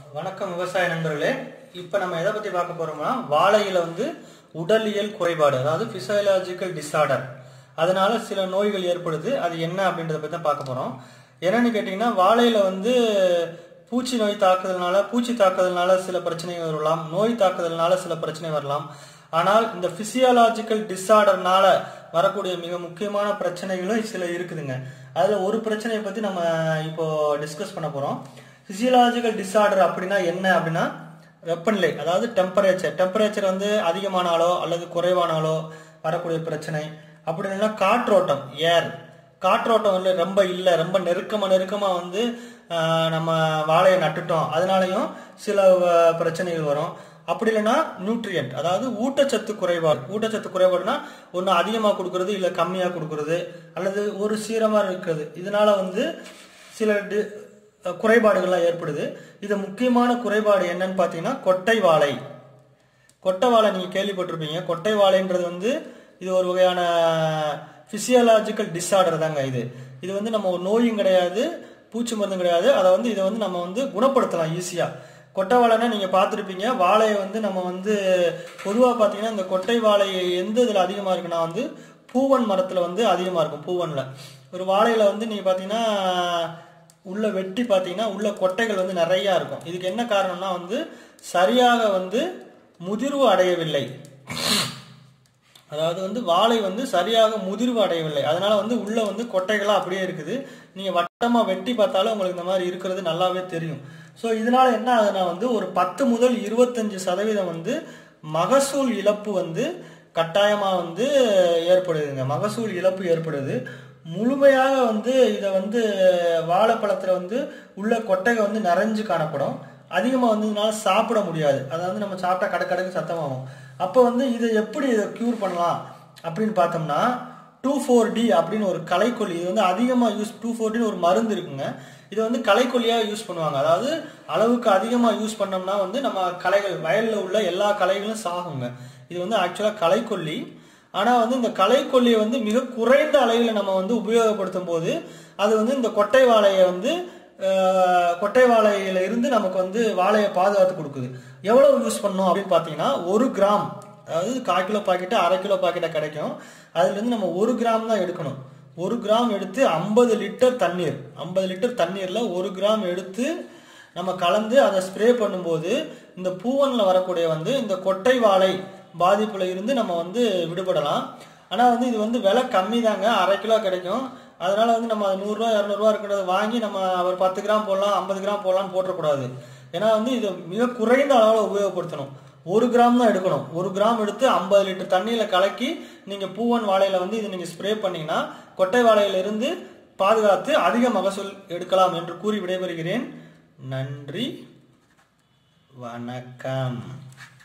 வணக்கம் விவசாய நண்பர்களே. இப்ப நம்ம எதை பத்தி பார்க்க போறோம்னா வாழையில உடலியல் குறைபாடு, அதாவது பிசியோலாஜிக்கல் டிசார்டர், அதனால சில நோய்கள் ஏற்படுது. அது என்ன அப்படின்றத பத்தி தான் பார்க்க போறோம். என்னன்னு கேட்டீங்கன்னா, வாழையில பூச்சி நோய் தாக்குதல்னால, பூச்சி தாக்குதல்னால சில பிரச்சனைகள் வரலாம், நோய் தாக்குதல்னால சில பிரச்சனை வரலாம். ஆனால் இந்த பிசியோலாஜிக்கல் டிசார்டர்னால வரக்கூடிய மிக முக்கியமான பிரச்சனைகளும் சில இருக்குதுங்க. அதுல ஒரு பிரச்சனையை பத்தி நம்ம இப்போ டிஸ்கஸ் பண்ண போறோம். பிசியோலாஜிக்கல் டிசார்டர் அப்படின்னா என்ன அப்படின்னா, வெப்பநிலை, அதாவது டெம்பரேச்சர் அதிகமானாலோ அல்லது குறைவானாலோ வரக்கூடிய பிரச்சனை. அப்படி இல்லைன்னா காற்றோட்டம், காற்றோட்டம் ரொம்ப இல்லை, ரொம்ப நெருக்கமா நம்ம வாழையை நட்டுட்டோம், அதனாலையும் சில பிரச்சனைகள் வரும். அப்படி இல்லைன்னா நியூட்ரியன்ட், அதாவது ஊட்டச்சத்து குறைபாடுனா ஒன்று அதிகமாக கொடுக்கறது இல்லை கம்மியாக கொடுக்கறது, அல்லது ஒரு சீரமாக இருக்கிறது. இதனால சில குறைபாடுகள்லாம் ஏற்படுது. இது முக்கியமான குறைபாடு என்னன்னு பார்த்தீங்கன்னா கொட்டை வாழை நீங்க கேள்விப்பட்டிருப்பீங்க. கொட்டை வாழைன்றது இது ஒரு வகையான பிசியோலாஜிக்கல் டிசார்டர் தாங்க. இது நம்ம ஒரு நோயும் கிடையாது, பூச்சி மருந்தும் கிடையாது. அதை இதை நம்ம குணப்படுத்தலாம் ஈஸியா. கொட்டை வாழைன்னா நீங்க பார்த்துருப்பீங்க. வாழையை நம்ம பொதுவாக பார்த்தீங்கன்னா, இந்த கொட்டை வாழை எந்த இதுல அதிகமா இருக்குன்னா பூவன் மரத்துல அதிகமா இருக்கும். பூவன்ல ஒரு வாழையில நீங்க பார்த்தீங்கன்னா உள்ள வெட்டி பார்த்தீங்கன்னா உள்ள கொட்டைகள் நிறைய இருக்கும். இதுக்கு என்ன காரணம்னா சரியாக முதிர்வு அடையவில்லை. அதாவது வாழை சரியாக முதிர்வு அடையவில்லை. அதனால உள்ள கொட்டைகளா அப்படியே இருக்குது. நீங்க வட்டமா வெட்டி பார்த்தாலும் உங்களுக்கு இந்த மாதிரி இருக்கிறது நல்லாவே தெரியும். ஸோ இதனால என்ன ஆகுதுன்னா ஒரு 10 முதல் 25% மகசூல் இழப்பு கட்டாயமா ஏற்படுதுங்க. மகசூல் இழப்பு ஏற்படுது. முழுமையாக இதை வாழைப்பழத்துல உள்ள கொட்டைகள் நிறைஞ்சு காணப்படும். அதிகமா இதனால சாப்பிட முடியாது. அதாவது நம்ம சாப்பிட்டா கடக்கு சத்தமாகும். அப்போ இதை எப்படி இதை கியூர் பண்ணலாம் அப்படின்னு பார்த்தோம்னா, 2,4-D அப்படின்னு ஒரு களைக்கொல்லி, இது அதிகமா 2,4-D ஒரு மருந்து இருக்குங்க. இது களைக்கொல்லியா யூஸ் பண்ணுவாங்க. அதாவது அளவுக்கு அதிகமா யூஸ் பண்ணோம்னா நம்ம களைகள், வயல்ல உள்ள எல்லா களைகளும் சாகுங்க. இது ஆக்சுவலா களைக்கொல்லி. ஆனா இந்த களைக்கொல்லியை மிக குறைந்த அளவில் நம்ம உபயோகப்படுத்தும் போது அது இந்த கொட்டை வாழையில இருந்து நமக்கு வாழையை பாதுகாத்து கொடுக்குது. எவ்வளவு யூஸ் பண்ணணும் அப்படின்னு பாத்தீங்கன்னா, 1 கிராம், அதாவது 1/4 கிலோ பாக்கெட்டு 1/2 கிலோ பாக்கெட்டை கிடைக்கும். அதுல இருந்து நம்ம 1 கிராம் தான் எடுக்கணும். 1 கிராம் எடுத்து 50 லிட்டர் தண்ணீர்ல 1 கிராம் எடுத்து நம்ம கலந்து அதை ஸ்ப்ரே பண்ணும்போது இந்த பூவன்ல வரக்கூடிய இந்த கொட்டை வாழை பாதிப்புல இருந்து நம்ம விடுபடலாம். ஆனா இது விலை கம்மி தாங்க, 1/2 கிலோ கிடைக்கும். அதனால நம்ம 100 ரூபா 200 ரூபா இருக்கிறத வாங்கி நம்ம ஒரு 10 கிராம் போடலாம், 50 கிராம் போடலாம்னு போட்டக்கூடாது. ஏன்னா இது மிக குறைந்த அளவில் உபயோகப்படுத்தணும். 1 கிராம் தான் எடுக்கணும். 1 கிராம் எடுத்து 50 லிட்டர் தண்ணியில கலக்கி நீங்க பூவன் வாழையில இது நீங்க ஸ்ப்ரே பண்ணீங்கன்னா கொட்டை வாழையில இருந்து பாதுகாத்து அதிக மகசூல் எடுக்கலாம் என்று கூறி விடைபெறுகிறேன். நன்றி, வணக்கம்.